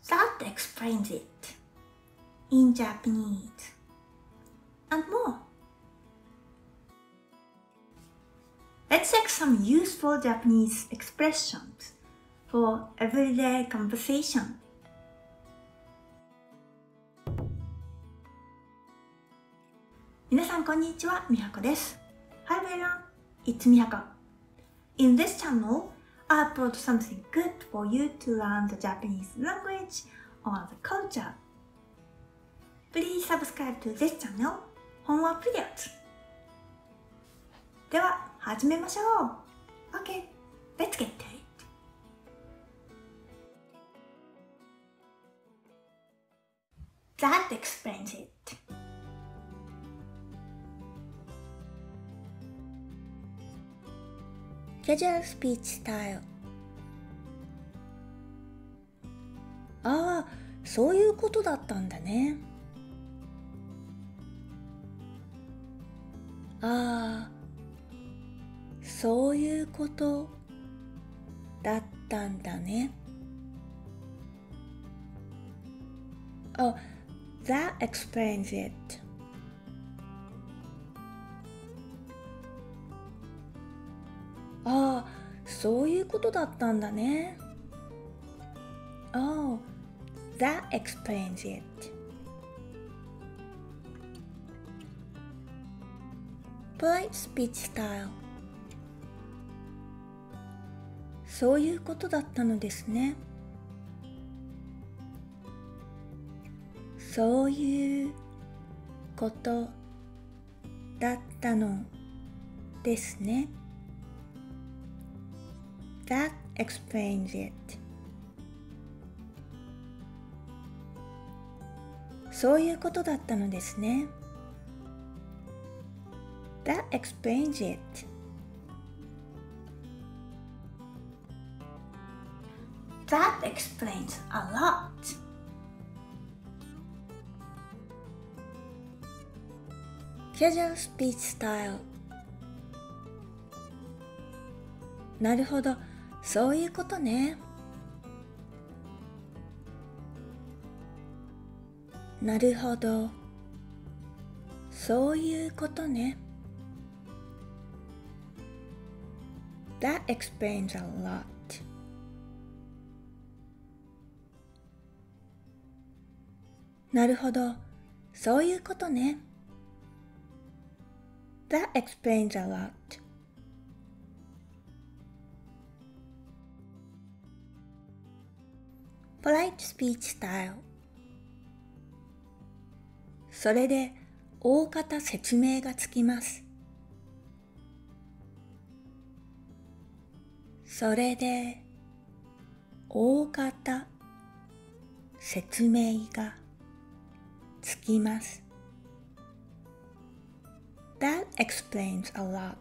That explains it in Japanese and more. Let's check some useful Japanese expressions for everyday conversation. 皆さんこんにちは、みはこです。Hi everyone, it's Mihako. In this channel, I upload something good for you to learn the Japanese language or the culture. Please subscribe to this channel for more videos. では、始めましょう。Okay, let's get to it. That explains it. Casual speech style. ああ、そういうことだったんだね。ああ、そういうことだったんだね。Oh, that explains it. ああ、そういうことだったんだね。Oh, that explains it. Polite speech style. そういうことだったのですね。そういうことだったのですね。That explains it. そういうことだったのですね。That explains it. That explains a lot. Casual speech style. なるほど、そういうことね。なるほど、そういうことね。That explains a lot. なるほど、そういうことね。That explains a lot. Polite speech style. それで大方説明がつきます。それで大方説明がつきます。That explains a lot.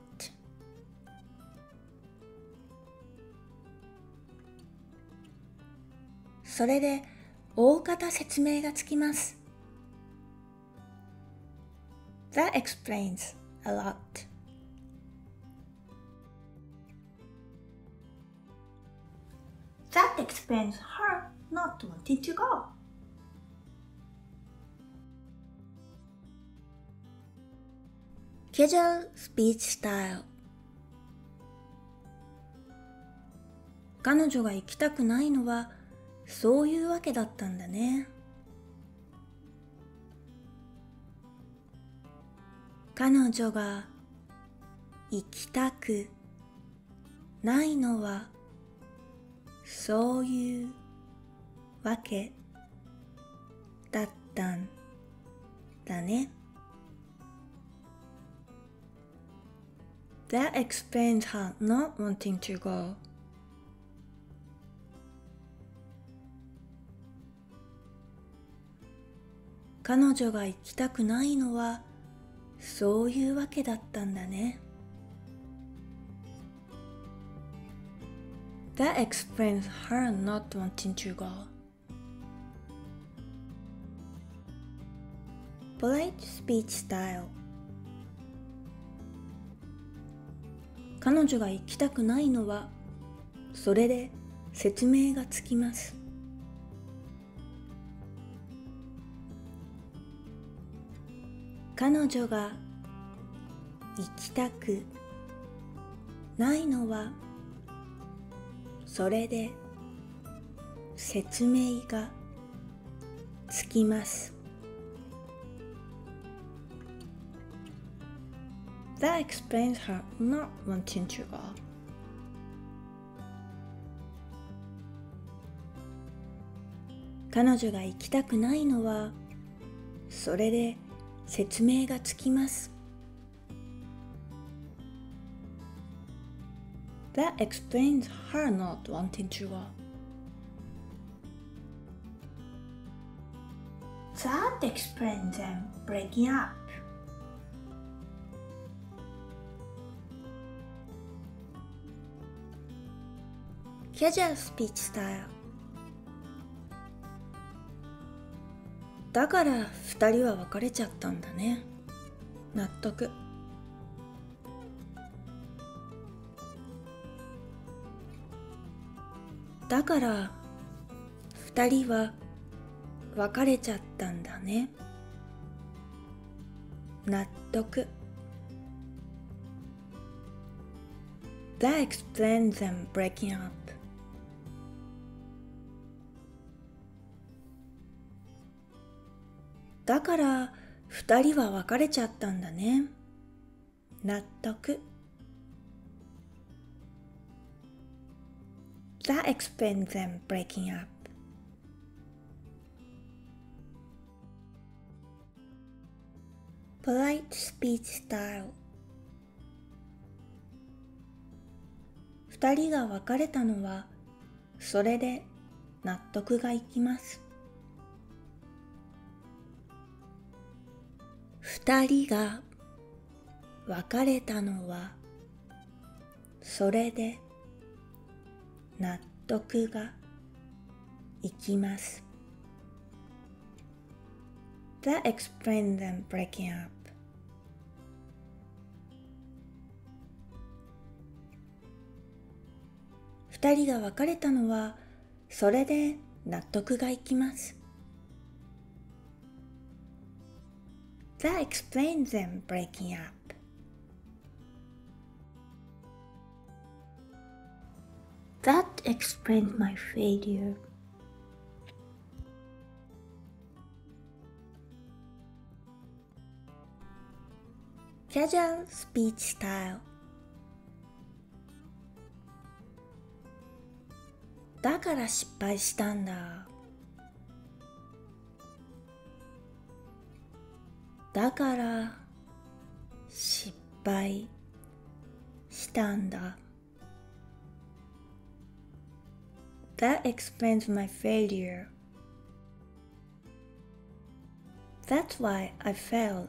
それで大方説明がつきます。That explains a lot. That explains her not wanting to go. Casual speech style. 彼女が行きたくないのはそういうわけだったんだね。彼女が行きたくないのはそういうわけだったんだね。That explains her not wanting to go. 彼女が行きたくないのはそういうわけだったんだね。That explains her not wanting to go. Polite speech style. 彼女が行きたくないのはそれで説明がつきます。 彼女が行きたくないのはそれで説明がつきます。That explains her not wanting to go. 彼女が行きたくないのはそれで説明がつきます。That explains her not wanting to go. That explains them breaking up. Casual speech style. だから二人は別れちゃったんだね。納得。だから二人は別れちゃったんだね。納得。That explains them breaking up. だから二人は別れちゃったんだね。納得。That explains them breaking up. Polite speech style. 二人が別れたのはそれで納得がいきます。二人が別れたのはそれで納得がいきます。That explains them breaking up. 二人が別れたのはそれで納得がいきます。That explains them breaking up. That explains my failure. Casual speech style. だから失敗したんだ。だから失敗したんだ。That explains my failure. That's why I failed.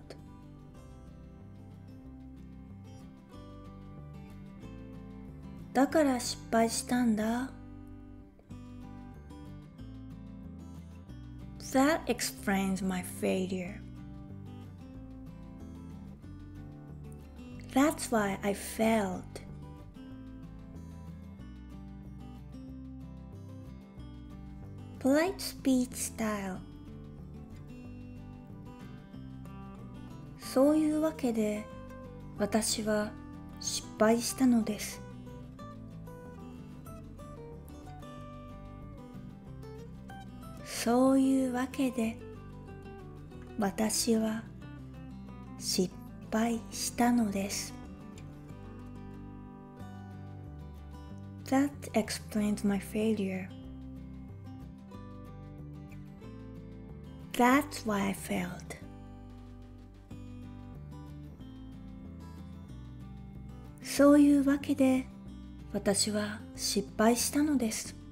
だから失敗したんだ。That explains my failure. That's why I failed. Polite speech style. そういうわけで私は失敗したのです。そういうわけで私は失敗したのです。That explains my failure. That's why I failed. そういうわけで私は失敗したのです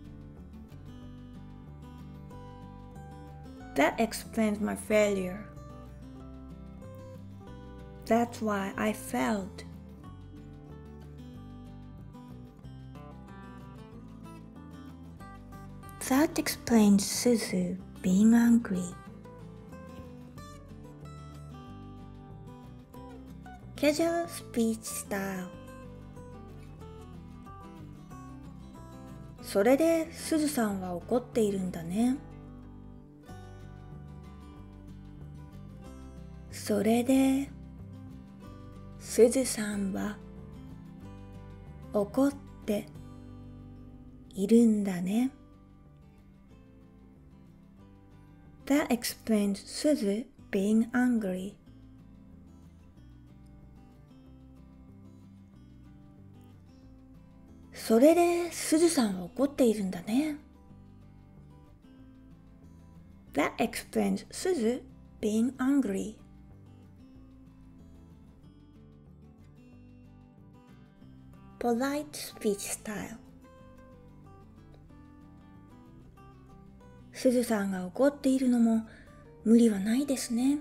。That explains my failure. That's why I failed. That explains Suzu being angry. Casual speech style. それですずさんは怒っているんだね。 それで、すずさんは怒っているんだね。That explains Suzu being angry. それですずさんは怒っているんだね。That explains Suzu being angry. Polite speech style. すずさんが怒っているのも無理はないですね。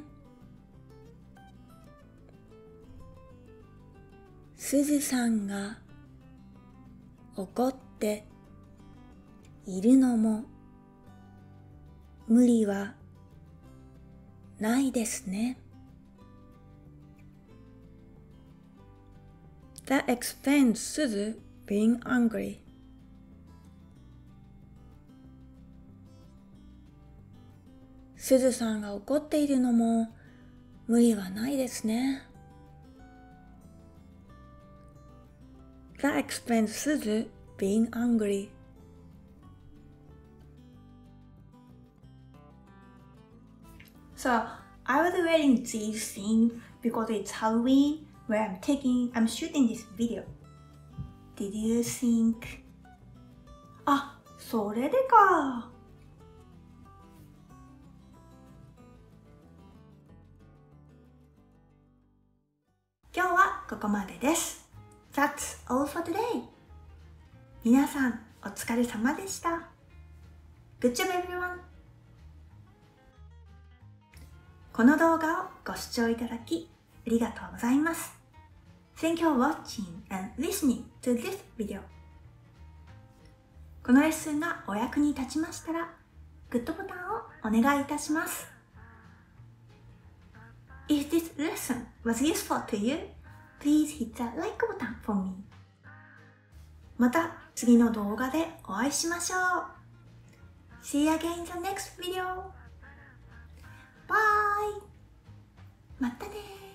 すずさんが怒っているのも無理はないですね。That explains Suzu being angry. すずさんが怒っているのも無理はないですね。That explains Suzu being angry. So I was wearing these things because it's Halloween where I'm shooting this video. Did you think? あ、それでか。今日はここまでです。That's all for today. 皆さんお疲れ様でした。Good job everyone! この動画をご視聴いただきありがとうございます。Thank you for watching and listening to this video. このレッスンがお役に立ちましたら、グッドボタンをお願いいたします。If this lesson was useful to you, please hit the like button for me. また次の動画でお会いしましょう。See you again in the next video. Bye! またねー。